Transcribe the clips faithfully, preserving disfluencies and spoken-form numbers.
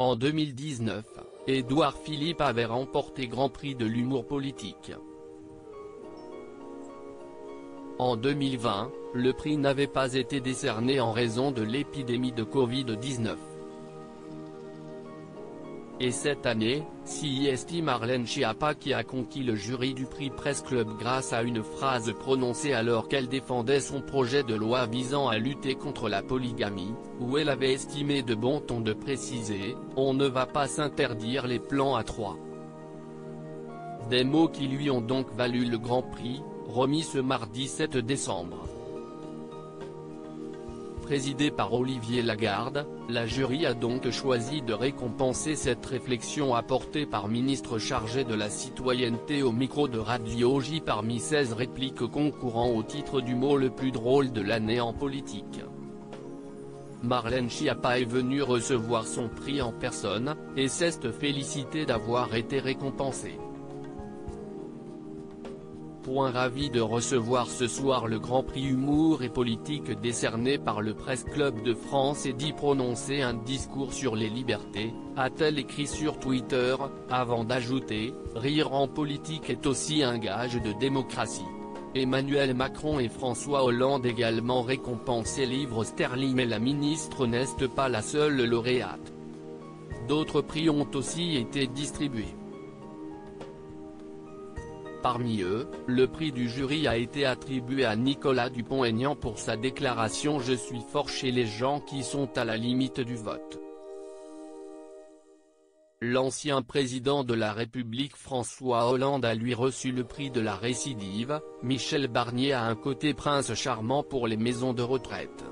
En deux mille dix-neuf, Édouard Philippe avait remporté Grand Prix de l'humour politique. En deux mille vingt, le prix n'avait pas été décerné en raison de l'épidémie de Covid dix-neuf. Et cette année, c'est Marlène Schiappa qui a conquis le jury du prix Presse Club grâce à une phrase prononcée alors qu'elle défendait son projet de loi visant à lutter contre la polygamie, où elle avait estimé de bon ton de préciser « On ne va pas s'interdire les plans à trois ». Des mots qui lui ont donc valu le Grand Prix, remis ce mardi sept décembre. Présidée par Olivier Lagarde, la jury a donc choisi de récompenser cette réflexion apportée par ministre chargé de la citoyenneté au micro de Radio J parmi seize répliques concourant au titre du mot le plus drôle de l'année en politique. Marlène Schiappa est venue recevoir son prix en personne, et s'est félicitée d'avoir été récompensée. Point ravi de recevoir ce soir le Grand Prix Humour et Politique décerné par le Presse Club de France et d'y prononcer un discours sur les libertés, a-t-elle écrit sur Twitter, avant d'ajouter « Rire en politique est aussi un gage de démocratie ». Emmanuel Macron et François Hollande également récompensés livres sterling mais la ministre n'est pas la seule lauréate. D'autres prix ont aussi été distribués. Parmi eux, le prix du jury a été attribué à Nicolas Dupont-Aignan pour sa déclaration « Je suis fort chez les gens qui sont à la limite du vote ». L'ancien président de la République François Hollande a lui reçu le prix de la récidive. Michel Barnier a un côté prince charmant pour les maisons de retraite.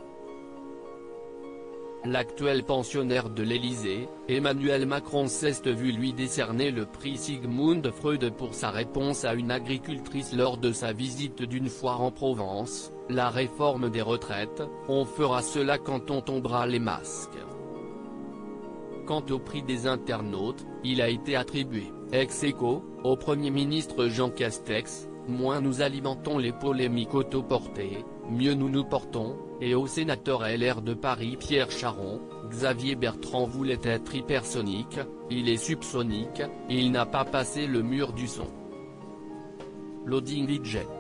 L'actuel pensionnaire de l'Élysée, Emmanuel Macron s'est vu lui décerner le prix Sigmund Freud pour sa réponse à une agricultrice lors de sa visite d'une foire en Provence, la réforme des retraites, on fera cela quand on tombera les masques. Quant au prix des internautes, il a été attribué, ex aequo, au Premier ministre Jean Castex, moins nous alimentons les polémiques autoportées, mieux nous nous portons, et au sénateur L R de Paris Pierre Charon, Xavier Bertrand voulait être hypersonique, il est subsonique, il n'a pas passé le mur du son. Loading widget.